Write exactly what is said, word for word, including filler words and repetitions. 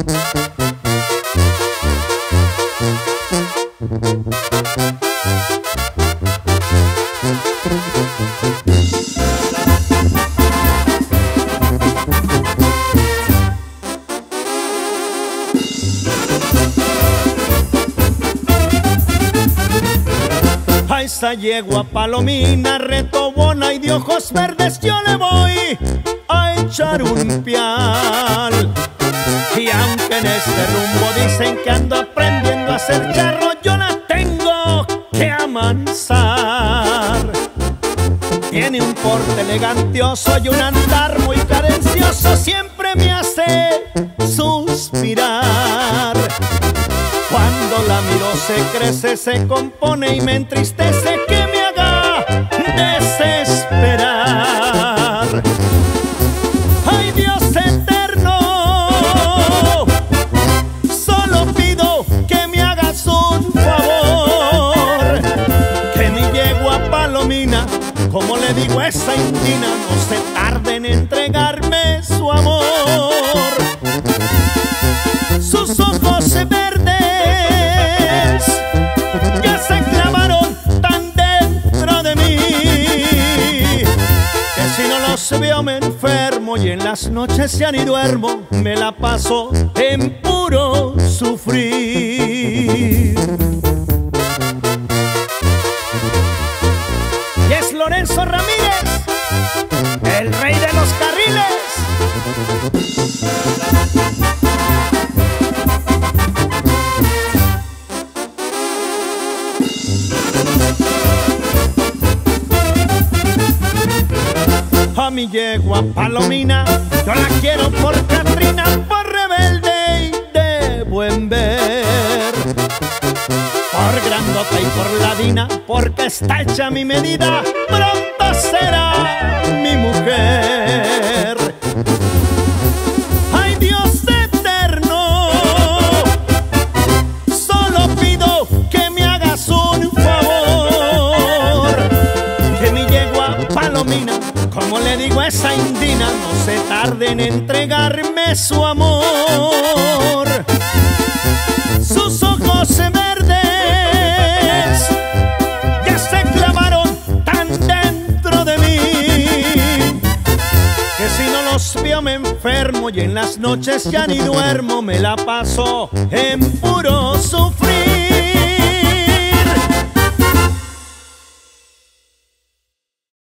A esa yegua palomina retobona y de ojos verdes yo le voy a echar un pial. Y aunque en este rumbo dicen que ando aprendiendo a ser charro, yo la tengo que amansar. Tiene un porte elegantioso y un andar muy cadencioso, siempre me hace suspirar. Cuando la miro se crece, se compone y me entristece, que me haga desesperar. ¡Ay, Dios eterno! Solo pido que me hagas un favor, que mi yegua palomina, como le digo a esa indina, no se tarde en entregarme su amor. Sus ojos verdes ya se clavaron tan dentro de mí, que si no los veo me enfermo y en las noches ya ni duermo, me la paso en puro sufrir. Y es Lorenzo Ramírez, el rey de los carriles. A mi yegua palomina yo la quiero por Catrina, por rebelde y de buen ver, por grandota y por ladina, porque está hecha a mi medida, pronto será mi mujer. ¡Ay, Dios eterno! Solo pido que me hagas un favor, que mi yegua palomina, como le digo a esa indina, no se tarde en entregarme su amor. Sus ojos verdes ya se clavaron tan dentro de mí, que si no los veo me enfermo y en las noches ya ni duermo, me la paso en puro sufrir.